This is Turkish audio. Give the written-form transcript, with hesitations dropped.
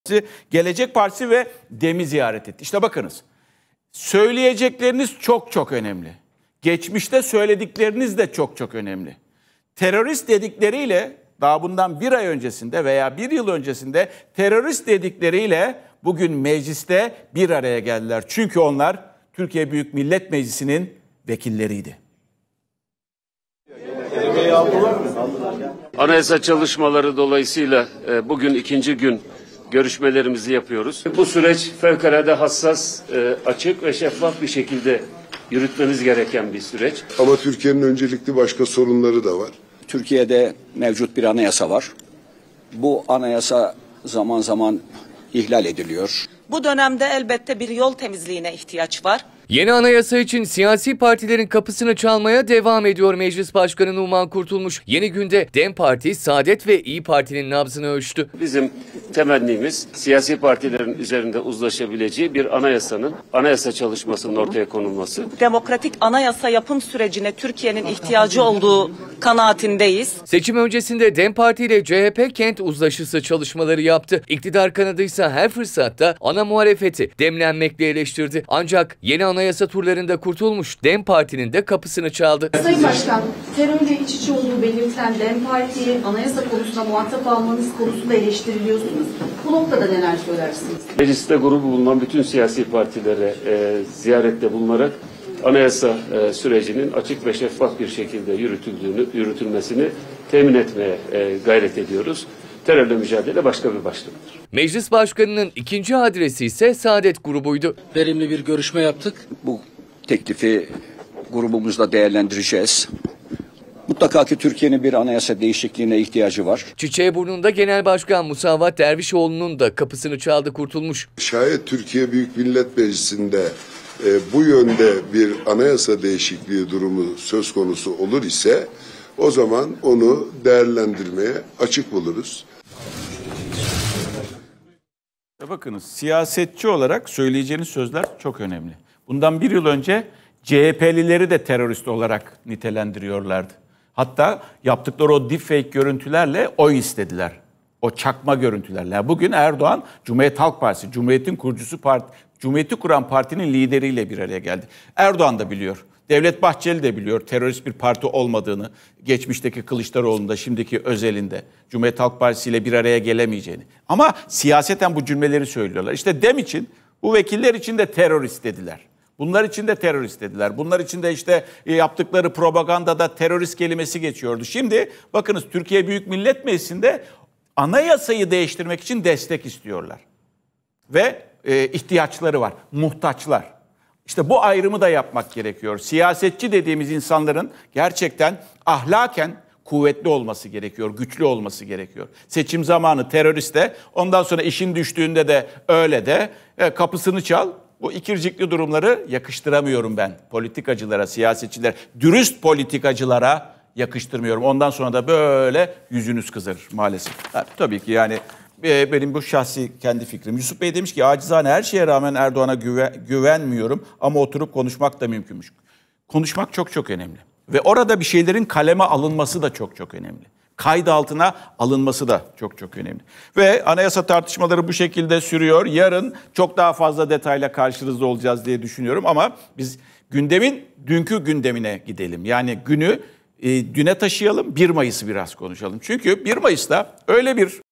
Gelecek Partisi ve DEM'i ziyaret etti. İşte bakınız, söyleyecekleriniz çok çok önemli. Geçmişte söyledikleriniz de çok çok önemli. Terörist dedikleriyle daha bundan bir ay öncesinde veya bir yıl öncesinde terörist dedikleriyle bugün mecliste bir araya geldiler. Çünkü onlar Türkiye Büyük Millet Meclisi'nin vekilleriydi. Anayasa çalışmaları dolayısıyla bugün ikinci gün görüşmelerimizi yapıyoruz. Bu süreç fevkalade hassas, açık ve şeffaf bir şekilde yürütmeniz gereken bir süreç. Ama Türkiye'nin öncelikli başka sorunları da var. Türkiye'de mevcut bir anayasa var. Bu anayasa zaman zaman ihlal ediliyor. Bu dönemde elbette bir yol temizliğine ihtiyaç var. Yeni anayasa için siyasi partilerin kapısını çalmaya devam ediyor Meclis Başkanı Numan Kurtulmuş. Yeni günde DEM Parti, Saadet ve İYİ Parti'nin nabzını ölçtü. Bizim temennimiz siyasi partilerin üzerinde uzlaşabileceği bir anayasa çalışmasının ortaya konulması. Demokratik anayasa yapım sürecine Türkiye'nin ihtiyacı olduğu kanaatindeyiz. Seçim öncesinde DEM Parti ile CHP kent uzlaşısı çalışmaları yaptı. İktidar kanadıysa her fırsatta ana muhalefeti demlenmekle eleştirdi. Ancak yeni anayasa turlarında Kurtulmuş DEM Parti'nin de kapısını çaldı. Sayın Başkan, terörle iç içe olduğu belirtilen DEM Parti'yi anayasa konusunda muhatap almanız konusunda eleştiriliyorsunuz. Bu noktada neler söylersiniz? Mecliste grubu bulunan bütün siyasi partilere ziyarette bulunarak anayasa sürecinin açık ve şeffaf bir şekilde yürütülmesini temin etmeye gayret ediyoruz. Terörle mücadele başka bir başlıktır. Meclis Başkanı'nın ikinci adresi ise Saadet grubuydu. Verimli bir görüşme yaptık. Bu teklifi grubumuzla değerlendireceğiz. Mutlaka ki Türkiye'nin bir anayasa değişikliğine ihtiyacı var. Çiçeğiburnu'nda Genel Başkan Musavat Dervişoğlu'nun da kapısını çaldı Kurtulmuş. Şayet Türkiye Büyük Millet Meclisi'nde bu yönde bir anayasa değişikliği durumu söz konusu olur ise o zaman onu değerlendirmeye açık buluruz. Bakınız, siyasetçi olarak söyleyeceğiniz sözler çok önemli. Bundan bir yıl önce CHP'lileri de terörist olarak nitelendiriyorlardı. Hatta yaptıkları o deepfake görüntülerle oy istediler. O çakma görüntülerle. Bugün Erdoğan, Cumhuriyet Halk Partisi, Cumhuriyet'in kurucusu Cumhuriyet'i kuran partinin lideriyle bir araya geldi. Erdoğan da biliyor. Devlet Bahçeli de biliyor terörist bir parti olmadığını, geçmişteki Kılıçdaroğlu'nda, şimdiki Özel'inde, Cumhuriyet Halk Partisi ile bir araya gelemeyeceğini. Ama siyaseten bu cümleleri söylüyorlar. İşte DEM için, bu vekiller için de terörist dediler. Bunlar için de terörist dediler. Bunlar için de işte yaptıkları propagandada terörist kelimesi geçiyordu. Şimdi bakınız, Türkiye Büyük Millet Meclisi'nde anayasayı değiştirmek için destek istiyorlar. Ve ihtiyaçları var, muhtaçlar. İşte bu ayrımı da yapmak gerekiyor. Siyasetçi dediğimiz insanların gerçekten ahlaken kuvvetli olması gerekiyor, güçlü olması gerekiyor. Seçim zamanı teröriste, ondan sonra işin düştüğünde de öyle de kapısını çal. Bu ikircikli durumları yakıştıramıyorum ben politikacılara, siyasetçilere, dürüst politikacılara yakıştırmıyorum. Ondan sonra da böyle yüzünüz kızarır maalesef. Tabii ki yani benim bu şahsi kendi fikrim. Yusuf Bey demiş ki acizane her şeye rağmen Erdoğan'a güvenmiyorum ama oturup konuşmak da mümkünmüş. Konuşmak çok çok önemli. Ve orada bir şeylerin kaleme alınması da çok çok önemli. Kayıt altına alınması da çok çok önemli. Ve anayasa tartışmaları bu şekilde sürüyor. Yarın çok daha fazla detayla karşınızda olacağız diye düşünüyorum ama biz gündemin dünkü gündemine gidelim. Yani günü düne taşıyalım, 1 Mayıs'ı biraz konuşalım. Çünkü 1 Mayıs'ta öyle bir